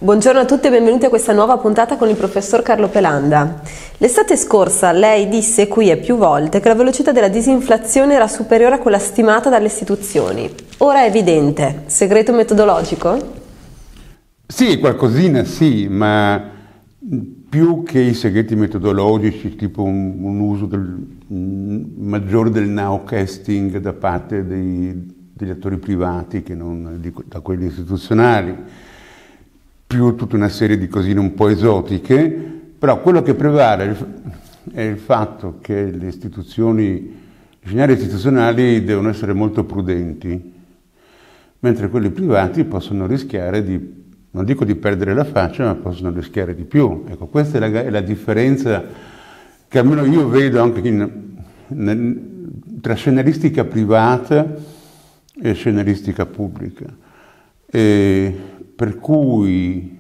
Buongiorno a tutti e benvenuti a questa nuova puntata con il professor Carlo Pelanda. L'estate scorsa lei disse qui e più volte che la velocità della disinflazione era superiore a quella stimata dalle istituzioni. Ora è evidente. Segreto metodologico? Sì, qualcosina sì, ma più che i segreti metodologici, tipo un uso maggiore del nowcasting da parte degli attori privati che non da quelli istituzionali, più tutta una serie di cosine un po' esotiche, però quello che prevale è il fatto che gli scenari istituzionali devono essere molto prudenti, mentre quelli privati possono rischiare non dico di perdere la faccia, ma possono rischiare di più. Ecco, questa è la differenza che almeno io vedo anche tra scenaristica privata e scenaristica pubblica. Per cui,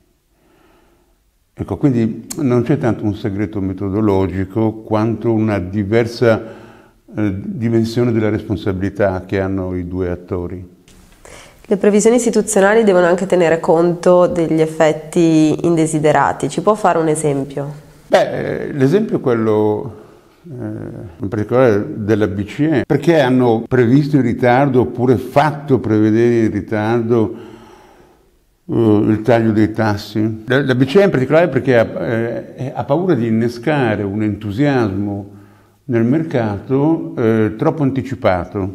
ecco, quindi non c'è tanto un segreto metodologico quanto una diversa dimensione della responsabilità che hanno i due attori. Le previsioni istituzionali devono anche tenere conto degli effetti indesiderati. Ci può fare un esempio? L'esempio è quello in particolare della BCE, perché hanno previsto in ritardo oppure fatto prevedere in ritardo il taglio dei tassi. La BCE in particolare perché ha paura di innescare un entusiasmo nel mercato troppo anticipato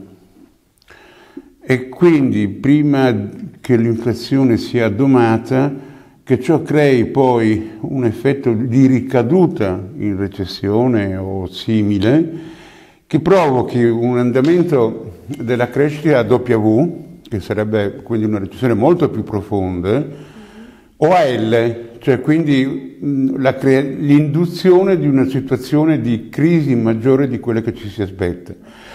e quindi prima che l'inflazione sia domata, che ciò crei poi un effetto di ricaduta in recessione o simile che provochi un andamento della crescita a W, che sarebbe quindi una recessione molto più profonda, o a L, cioè quindi l'induzione di una situazione di crisi maggiore di quella che ci si aspetta.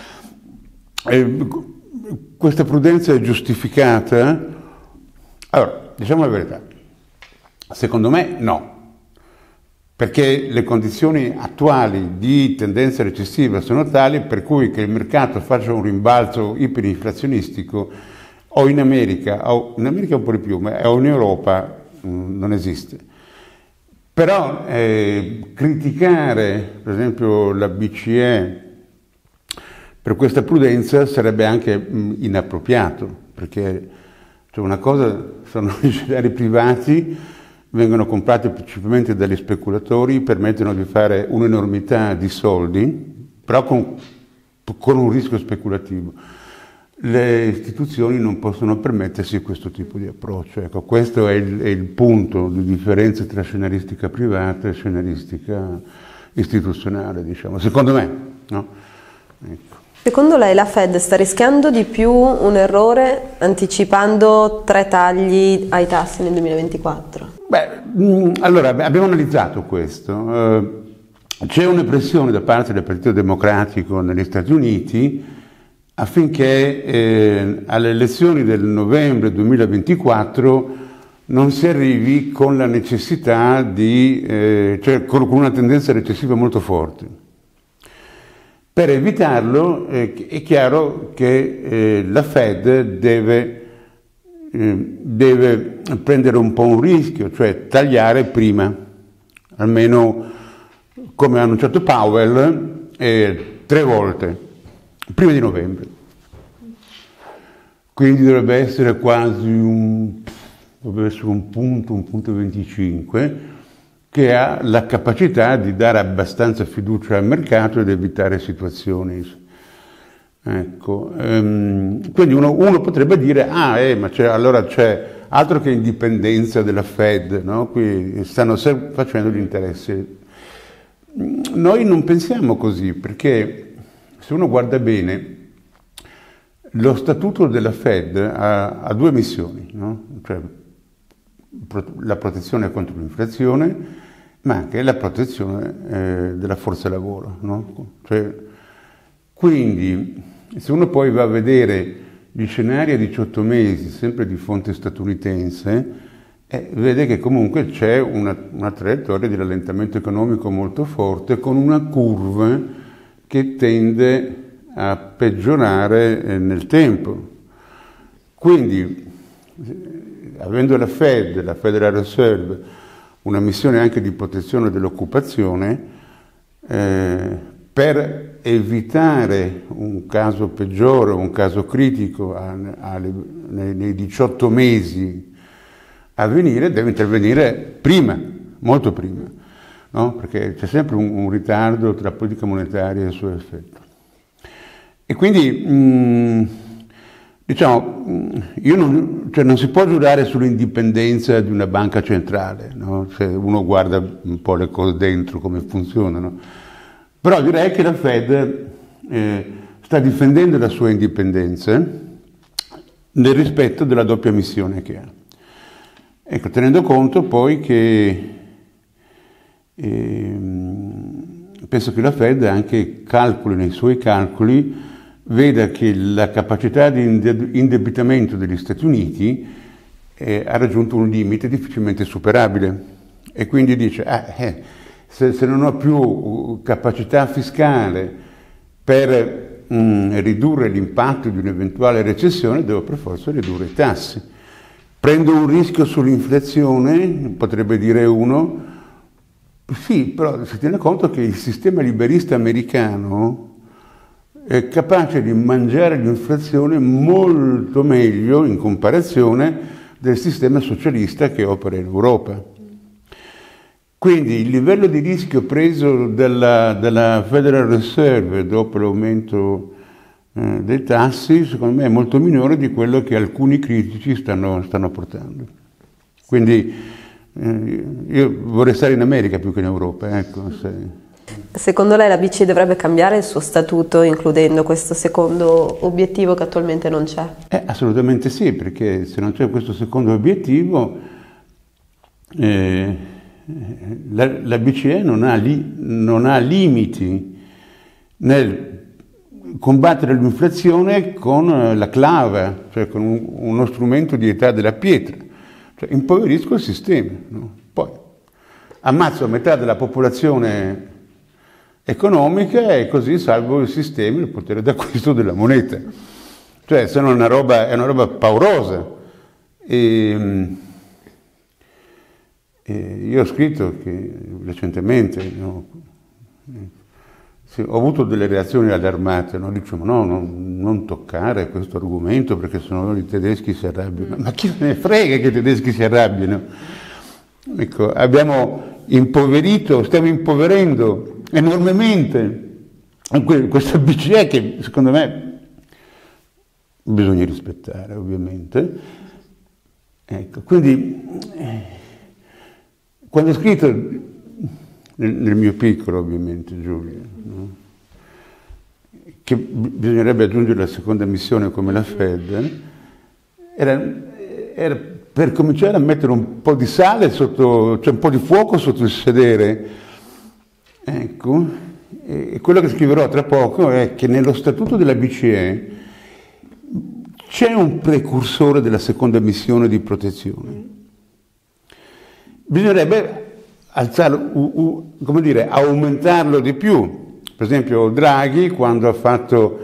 Questa prudenza è giustificata? Allora, diciamo la verità, secondo me no, perché le condizioni attuali di tendenza recessiva sono tali per cui che il mercato faccia un rimbalzo iperinflazionistico o in America un po' di più, ma in Europa non esiste. Però criticare, per esempio, la BCE per questa prudenza sarebbe anche inappropriato, perché cioè una cosa sono i scenari privati, vengono comprati principalmente dagli speculatori, permettono di fare un'enormità di soldi, però con un rischio speculativo. Le istituzioni non possono permettersi questo tipo di approccio. Ecco, questo è il punto di differenza tra scenaristica privata e scenaristica istituzionale, diciamo, secondo me. No? Ecco. Secondo lei la Fed sta rischiando di più un errore anticipando 3 tagli ai tassi nel 2024? Allora, abbiamo analizzato questo. C'è una pressione da parte del Partito Democratico negli Stati Uniti affinché alle elezioni del novembre 2024 non si arrivi con la necessità cioè con una tendenza recessiva molto forte. Per evitarlo è chiaro che la Fed deve prendere un po' un rischio, cioè tagliare prima, almeno come ha annunciato Powell, 3 volte. Prima di novembre, quindi dovrebbe essere quasi un punto 25, che ha la capacità di dare abbastanza fiducia al mercato ed evitare situazioni. Ecco, quindi uno potrebbe dire, ma allora c'è altro che indipendenza della Fed, no? Qui stanno facendo gli interessi. Noi non pensiamo così, perché se uno guarda bene, lo statuto della Fed ha 2 missioni, no? Cioè, la protezione contro l'inflazione, ma anche la protezione della forza lavoro. No? Cioè, quindi, se uno poi va a vedere gli scenari a 18 mesi, sempre di fonte statunitense, vede che comunque c'è una traiettoria di rallentamento economico molto forte, con una curva che tende a peggiorare nel tempo. Quindi avendo la Federal Reserve, una missione anche di protezione dell'occupazione, per evitare un caso peggiore, un caso critico nei 18 mesi a venire, deve intervenire prima, molto prima, no? Perché c'è sempre un ritardo tra politica monetaria e il suo effetto. E quindi, diciamo, non si può giurare sull'indipendenza di una banca centrale, no? Se uno guarda un po' le cose dentro, come funzionano. Però direi che la Fed sta difendendo la sua indipendenza nel rispetto della doppia missione che ha. Ecco, tenendo conto poi che penso che la Fed anche calcoli nei suoi calcoli, veda che la capacità di indebitamento degli Stati Uniti ha raggiunto un limite difficilmente superabile e quindi dice se non ho più capacità fiscale per ridurre l'impatto di un'eventuale recessione, devo per forza ridurre i tassi. Prendo un rischio sull'inflazione, potrebbe dire uno, sì, però si tiene conto che il sistema liberista americano è capace di mangiare l'inflazione molto meglio in comparazione del sistema socialista che opera in Europa. Quindi il livello di rischio preso dalla Federal Reserve dopo l'aumento dei tassi, secondo me, è molto minore di quello che alcuni critici stanno portando. Quindi io vorrei stare in America più che in Europa. Ecco, Secondo lei la BCE dovrebbe cambiare il suo statuto includendo questo secondo obiettivo che attualmente non c'è? Assolutamente sì, perché se non c'è questo secondo obiettivo la BCE non ha limiti nel combattere l'inflazione con la clava, cioè con uno strumento di età della pietra. Cioè, impoverisco il sistema, no? Poi ammazzo metà della popolazione economica e così salvo il sistema, il potere d'acquisto della moneta. Cioè, è una roba paurosa. Io ho scritto che recentemente, no, ho avuto delle reazioni allarmate, no? Diciamo no, non toccare questo argomento perché sennò i tedeschi si arrabbiano. Ma chi ne frega che i tedeschi si arrabbiano? Ecco, stiamo impoverendo enormemente questa BCE che secondo me bisogna rispettare, ovviamente. Ecco, quindi quando ho scritto nel mio piccolo, ovviamente, Giulio, no? Che bisognerebbe aggiungere la seconda missione come la Fed, era per cominciare a mettere un po' di sale sotto, cioè un po' di fuoco sotto il sedere. Ecco, e quello che scriverò tra poco è che nello statuto della BCE c'è un precursore della seconda missione di protezione. Bisognerebbe aumentarlo di più. Per esempio Draghi, quando ha fatto,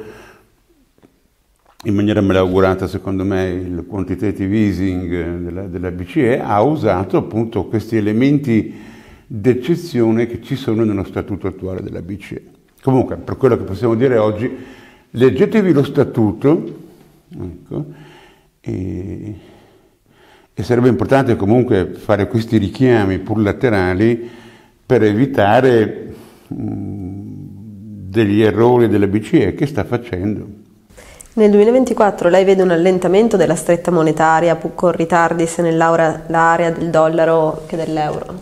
in maniera malaugurata secondo me, il quantitative easing della BCE, ha usato appunto questi elementi d'eccezione che ci sono nello statuto attuale della BCE. Comunque, per quello che possiamo dire oggi, leggetevi lo statuto, ecco, e sarebbe importante comunque fare questi richiami pur laterali per evitare degli errori della BCE che sta facendo. Nel 2024 lei vede un allentamento della stretta monetaria con ritardi sia nell'area del dollaro che dell'euro?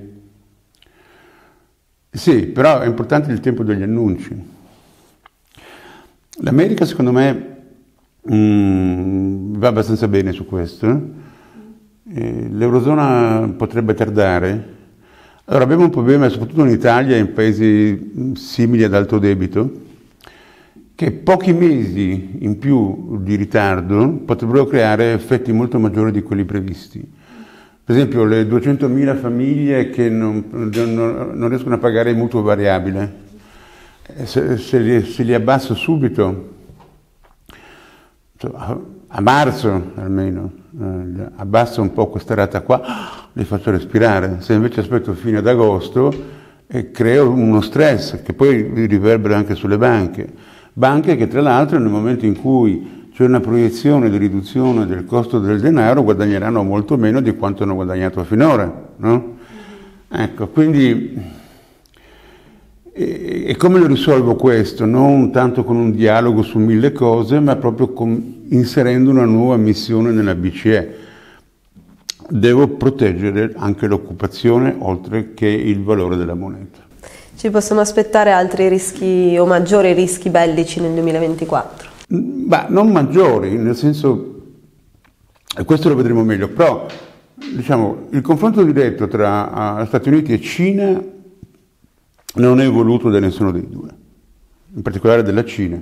Sì, però è importante il tempo degli annunci. L'America secondo me va abbastanza bene su questo. L'Eurozona potrebbe tardare. Allora abbiamo un problema soprattutto in Italia e in paesi simili ad alto debito, che pochi mesi in più di ritardo potrebbero creare effetti molto maggiori di quelli previsti. Per esempio le 200.000 famiglie che non riescono a pagare il mutuo variabile, se li abbasso subito a marzo almeno, abbasso un po' questa rata qua, li faccio respirare. Se invece aspetto fino ad agosto creo uno stress che poi riverbera anche sulle banche che tra l'altro nel momento in cui c'è una proiezione di riduzione del costo del denaro guadagneranno molto meno di quanto hanno guadagnato finora, no? Ecco, quindi e come lo risolvo questo? Non tanto con un dialogo su 1000 cose, ma proprio inserendo una nuova missione nella BCE. Devo proteggere anche l'occupazione oltre che il valore della moneta. Ci possiamo aspettare altri rischi o maggiori rischi bellici nel 2024? Ma non maggiori, nel senso, questo lo vedremo meglio, però diciamo, il confronto diretto tra Stati Uniti e Cina non è voluto da nessuno dei due, in particolare della Cina.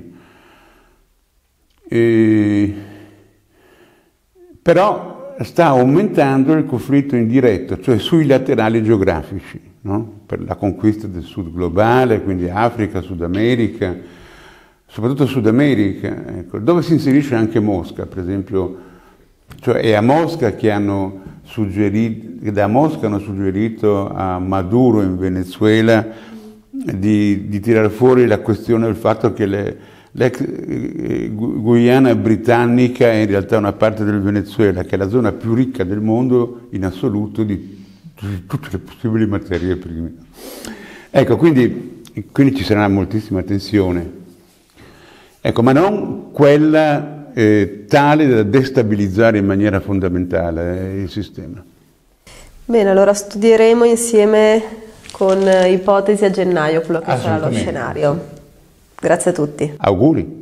Però sta aumentando il conflitto indiretto, cioè sui laterali geografici, no? Per la conquista del sud globale, quindi Africa, Sud America, soprattutto Sud America, ecco, dove si inserisce anche Mosca, per esempio, cioè è a Mosca che da Mosca hanno suggerito a Maduro in Venezuela di tirare fuori la questione del fatto che l'ex Guyana britannica è in realtà una parte del Venezuela, che è la zona più ricca del mondo in assoluto di tutte le possibili materie prime. Ecco, quindi ci sarà moltissima tensione, ecco, ma non quella tale da destabilizzare in maniera fondamentale il sistema. Bene, allora studieremo insieme con ipotesi a gennaio quello che sarà lo scenario. Grazie a tutti. Auguri.